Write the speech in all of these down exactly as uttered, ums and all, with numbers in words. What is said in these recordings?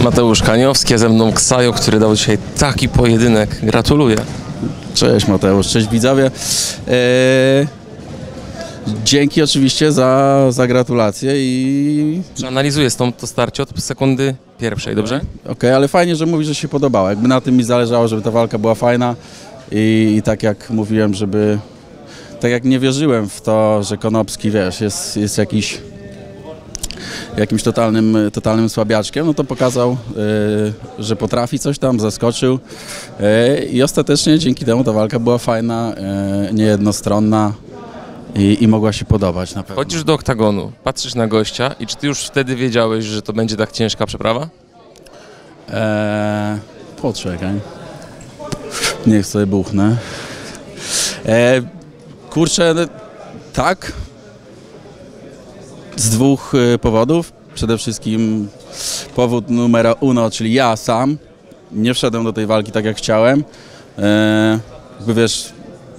Mateusz Kaniowski, a ze mną Ksajo, który dał dzisiaj taki pojedynek. Gratuluję. Cześć Mateusz, cześć widzowie. Eee, dzięki oczywiście za, za gratulacje i... Przeanalizuję stąd to starcie od sekundy pierwszej, dobrze? Okej, okay, ale fajnie, że mówisz, że się podobało. Jakby na tym mi zależało, żeby ta walka była fajna i, i tak jak mówiłem, żeby... Tak jak nie wierzyłem w to, że Konopski, wiesz, jest, jest jakiś... jakimś totalnym, totalnym słabiaczkiem, no to pokazał, yy, że potrafi coś tam, zaskoczył yy, i ostatecznie dzięki temu ta walka była fajna, yy, niejednostronna i, i mogła się podobać na pewno. Chodzisz do oktagonu, patrzysz na gościa i czy ty już wtedy wiedziałeś, że to będzie tak ciężka przeprawa? Eee, poczekaj, niech sobie buchnę. Eee, kurczę, tak. Z dwóch y, powodów. Przede wszystkim powód numer uno, czyli ja sam nie wszedłem do tej walki tak jak chciałem. E, jakby wiesz,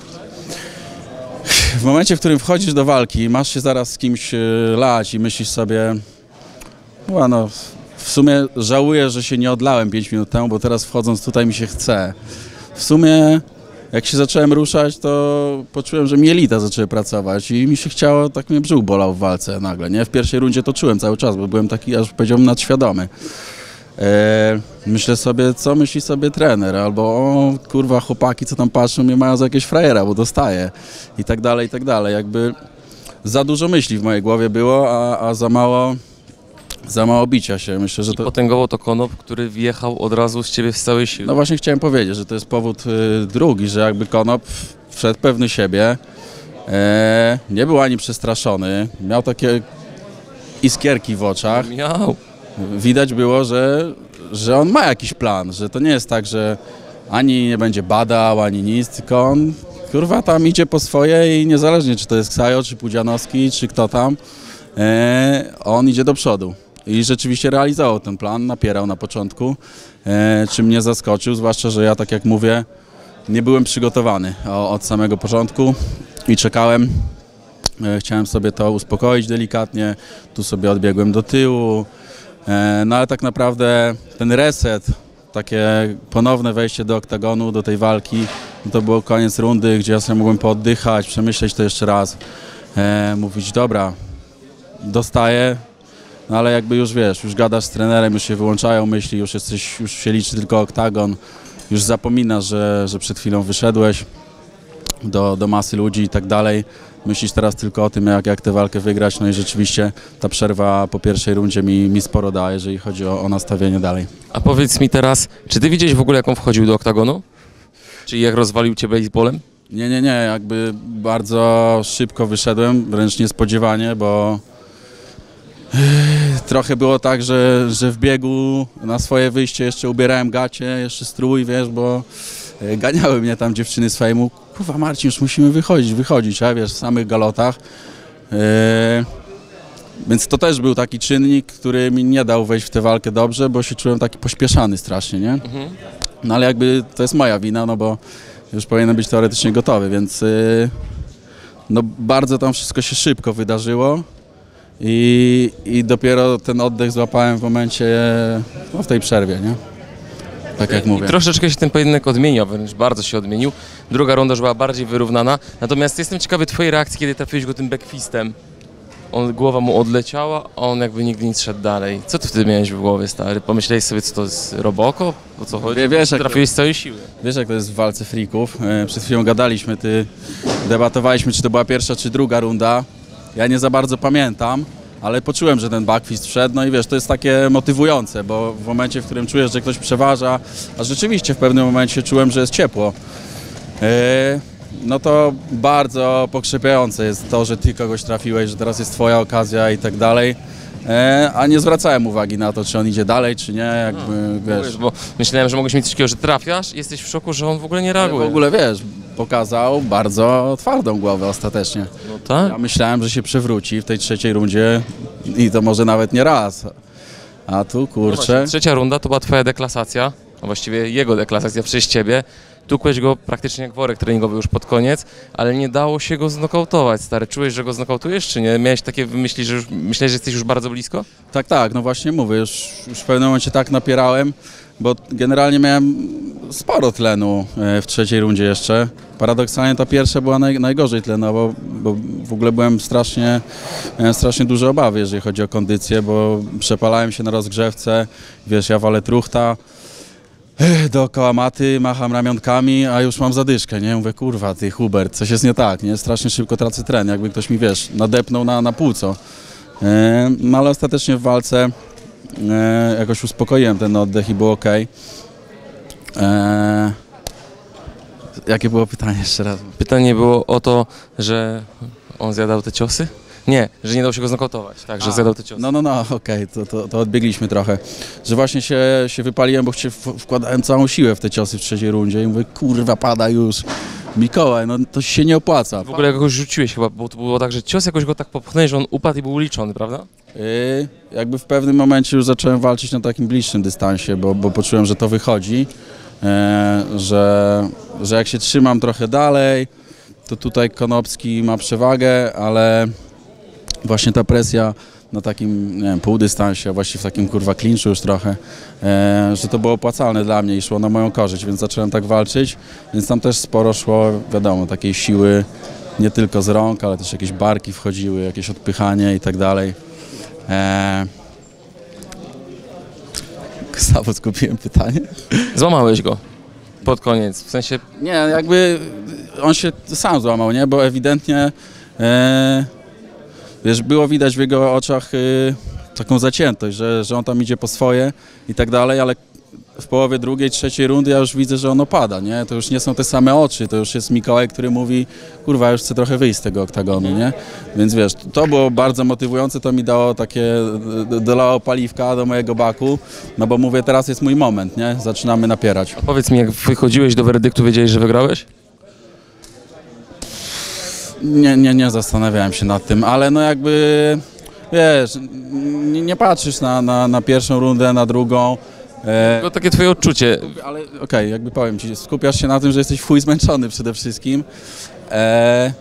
w momencie, w którym wchodzisz do walki, masz się zaraz z kimś y, lać i myślisz sobie, no, w sumie żałuję, że się nie odlałem pięć minut temu, bo teraz wchodząc tutaj mi się chce. W sumie jak się zacząłem ruszać, to poczułem, że mi jelita zaczęły pracować i mi się chciało, tak mnie brzuch bolał w walce nagle, nie? W pierwszej rundzie to czułem cały czas, bo byłem taki, aż powiedziałbym, nadświadomy. E, myślę sobie, co myśli sobie trener, albo o, kurwa, chłopaki, co tam patrzą, mnie mają za jakieś frajera, bo dostaję i tak dalej, i tak dalej. Jakby za dużo myśli w mojej głowie było, a, a za mało... Za mało bicia się, myślę, że to... I potęgował to Konop, który wjechał od razu z ciebie z całej siły. No właśnie chciałem powiedzieć, że to jest powód y, drugi, że jakby Konop wszedł pewny siebie, e, nie był ani przestraszony, miał takie iskierki w oczach. Miał. Widać było, że, że on ma jakiś plan, że to nie jest tak, że ani nie będzie badał, ani nic, tylko on, kurwa, tam idzie po swoje i niezależnie, czy to jest Ksajo, czy Pudzianowski, czy kto tam, e, on idzie do przodu. I rzeczywiście realizował ten plan, napierał na początku, e, czym mnie zaskoczył, zwłaszcza, że ja, tak jak mówię, nie byłem przygotowany o, od samego początku i czekałem. E, chciałem sobie to uspokoić delikatnie, tu sobie odbiegłem do tyłu, e, no ale tak naprawdę ten reset, takie ponowne wejście do oktagonu, do tej walki, no to było koniec rundy, gdzie ja sobie mogłem pooddychać, przemyśleć to jeszcze raz, e, mówić, dobra, dostaję. No ale jakby już wiesz, już gadasz z trenerem, już się wyłączają myśli, już jesteś, już się liczy tylko oktagon, już zapominasz, że, że przed chwilą wyszedłeś do, do masy ludzi i tak dalej. Myślisz teraz tylko o tym, jak, jak tę walkę wygrać, no i rzeczywiście ta przerwa po pierwszej rundzie mi, mi sporo da, jeżeli chodzi o, o nastawienie dalej. A powiedz mi teraz, czy ty widziałeś w ogóle, jak on wchodził do oktagonu? Czyli jak rozwalił cię baseballem? Nie, nie, nie, jakby bardzo szybko wyszedłem, wręcz niespodziewanie, bo trochę było tak, że, że w biegu na swoje wyjście jeszcze ubierałem gacie, jeszcze strój, wiesz, bo ganiały mnie tam dziewczyny z fejmu. Kurwa Marcin, już musimy wychodzić, wychodzić, a wiesz, w samych galotach. Yy, więc to też był taki czynnik, który mi nie dał wejść w tę walkę dobrze, bo się czułem taki pośpieszany strasznie, nie? Mhm. No ale jakby to jest moja wina, no bo już powinienem być teoretycznie gotowy, więc yy, no bardzo tam wszystko się szybko wydarzyło. I, I dopiero ten oddech złapałem w momencie, no w tej przerwie, nie? Tak jak mówię. I troszeczkę się ten pojedynek odmienił, wręcz bardzo się odmienił. Druga runda już była bardziej wyrównana. Natomiast jestem ciekawy twojej reakcji, kiedy trafiłeś go tym backfistem. On, głowa mu odleciała, a on jakby nigdy nie szedł dalej. Co ty wtedy miałeś w głowie, stary? Pomyślałeś sobie, co to jest Robocop? O co chodzi? Wiesz, jak trafiłeś z całej siły. Wiesz, jak to jest w walce freaków. Przed chwilą gadaliśmy, ty debatowaliśmy, czy to była pierwsza, czy druga runda. Ja nie za bardzo pamiętam, ale poczułem, że ten backfist wszedł, no i wiesz, to jest takie motywujące, bo w momencie, w którym czujesz, że ktoś przeważa, a rzeczywiście w pewnym momencie czułem, że jest ciepło, yy, no to bardzo pokrzepiające jest to, że ty kogoś trafiłeś, że teraz jest twoja okazja i tak dalej, yy, a nie zwracałem uwagi na to, czy on idzie dalej, czy nie, jakby, no, wiesz. wiesz. Bo myślałem, że mogłeś mieć coś takiego, że trafiasz i jesteś w szoku, że on w ogóle nie reaguje. W ogóle, wiesz, pokazał bardzo twardą głowę ostatecznie. No tak. Ja myślałem, że się przewróci w tej trzeciej rundzie i to może nawet nie raz. A tu, kurczę... No trzecia runda to była twoja deklasacja. a właściwie jego deklasacja przez ciebie. Tukłeś go praktycznie jak worek treningowy już pod koniec, ale nie dało się go znokautować, stary. Czułeś, że go znokautujesz, czy nie? Miałeś takie myśli, że już, myślałeś, że jesteś już bardzo blisko? Tak, tak, no właśnie mówię, już, już w pewnym momencie tak napierałem, bo generalnie miałem sporo tlenu e, w trzeciej rundzie jeszcze. Paradoksalnie ta pierwsza była naj, najgorzej tlenowo, bo w ogóle byłem strasznie, miałem strasznie duże obawy, jeżeli chodzi o kondycję, bo przepalałem się na rozgrzewce, wiesz, ja walę truchta, eh, dookoła maty, macham ramionkami, a już mam zadyszkę, nie? Mówię, kurwa, ty Hubert, coś jest nie tak, nie? Strasznie szybko tracę tlen, jakby ktoś mi, wiesz, nadepnął na, na płuco. E, no ale ostatecznie w walce e, jakoś uspokoiłem ten oddech i było ok. E, jakie było pytanie jeszcze raz? Pytanie było o to, że on zjadał te ciosy? Nie, że nie dało się go znokautować, tak, że A, zjadał te ciosy. No, no, no, okej, okay, to, to, to odbiegliśmy trochę. Że właśnie się, się wypaliłem, bo się w, wkładałem całą siłę w te ciosy w trzeciej rundzie i mówię, kurwa, pada już. Mikołaj, no to się nie opłaca. W ogóle jakoś rzuciłeś chyba, bo to było tak, że cios jakoś go tak popchnąłeś, że on upadł i był uliczony, prawda? Yy, jakby w pewnym momencie już zacząłem walczyć na takim bliższym dystansie, bo, bo poczułem, że to wychodzi, yy, że, że jak się trzymam trochę dalej, to tutaj Konopski ma przewagę, ale właśnie ta presja na takim, nie wiem, półdystansie, a właściwie w takim kurwa klinczu już trochę, e, że to było opłacalne dla mnie i szło na moją korzyść, więc zacząłem tak walczyć, więc tam też sporo szło, wiadomo, takiej siły nie tylko z rąk, ale też jakieś barki wchodziły, jakieś odpychanie i tak dalej. E, Znowu skupiłem pytanie. Złamałeś go pod koniec, w sensie... Nie, jakby on się sam złamał, nie, bo ewidentnie e, wiesz, było widać w jego oczach y, taką zaciętość, że, że on tam idzie po swoje i tak dalej, ale w połowie drugiej, trzeciej rundy ja już widzę, że on opada, nie? To już nie są te same oczy, to już jest Mikołaj, który mówi, kurwa, już chcę trochę wyjść z tego oktagonu, nie? Więc wiesz, to było bardzo motywujące, to mi dało takie, dolało paliwka do mojego baku, no bo mówię, teraz jest mój moment, nie? Zaczynamy napierać. A powiedz mi, jak wychodziłeś do werdyktu, wiedziałeś, że wygrałeś? Nie, nie, nie zastanawiałem się nad tym, ale no jakby, wiesz, nie, nie patrzysz na, na, na pierwszą rundę, na drugą. E, To takie twoje odczucie. ale okej, okay, jakby powiem ci, skupiasz się na tym, że jesteś w chuj zmęczony przede wszystkim. E,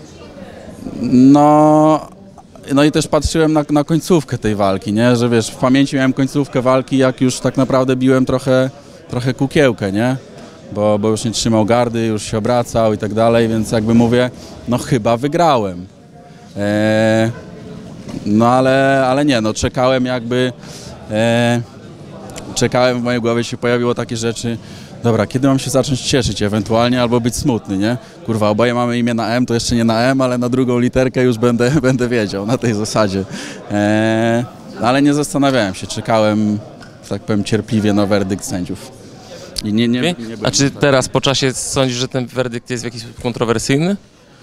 no, no i też patrzyłem na, na końcówkę tej walki, nie, że wiesz, w pamięci miałem końcówkę walki, jak już tak naprawdę biłem trochę, trochę kukiełkę, nie? Bo, bo już nie trzymał gardy, już się obracał i tak dalej, więc jakby mówię, no chyba wygrałem. E, no ale, ale nie, no czekałem jakby, e, czekałem, w mojej głowie się pojawiło takie rzeczy, dobra, kiedy mam się zacząć cieszyć ewentualnie albo być smutny, nie? Kurwa, oboje mamy imię na M, to jeszcze nie na M, ale na drugą literkę już będę, będę wiedział, na tej zasadzie. E, ale nie zastanawiałem się, czekałem, że tak powiem, cierpliwie na werdykt sędziów. I nie, nie, nie A czy teraz po czasie sądzisz, że ten werdykt jest w jakiś sposób kontrowersyjny?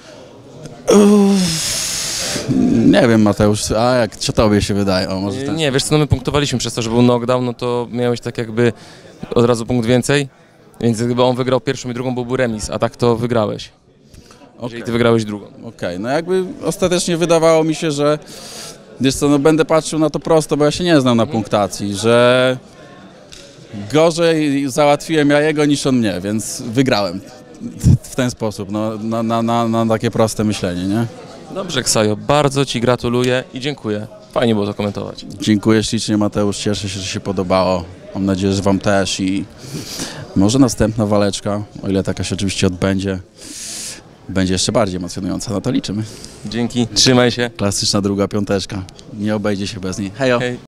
Nie wiem, Mateusz, a jak, co tobie się wydaje? O, może tak. Nie, wiesz co, no my punktowaliśmy przez to, że był knockdown, no to miałeś tak jakby od razu punkt więcej, więc gdyby on wygrał pierwszą i drugą, byłby remis, a tak to wygrałeś. Okay. Jeżeli ty wygrałeś drugą. Okej, okay. No jakby ostatecznie wydawało mi się, że wiesz co, no będę patrzył na to prosto, bo ja się nie znam na punktacji, że gorzej załatwiłem ja jego niż on mnie, więc wygrałem w ten sposób, no, na, na, na, na takie proste myślenie, nie? Dobrze, Ksajo, bardzo ci gratuluję i dziękuję. Fajnie było to komentować. Dziękuję ślicznie, Mateusz, cieszę się, że się podobało. Mam nadzieję, że wam też i może następna waleczka, o ile taka się oczywiście odbędzie, będzie jeszcze bardziej emocjonująca, na to liczymy. Dzięki, trzymaj się. Klasyczna druga piąteczka, nie obejdzie się bez niej. Hejo! Hej.